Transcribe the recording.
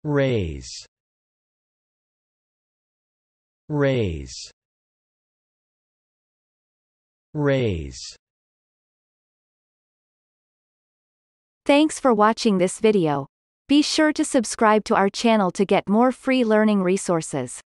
raise, raise, raise. Thanks for watching this video. Be sure to subscribe to our channel to get more free learning resources.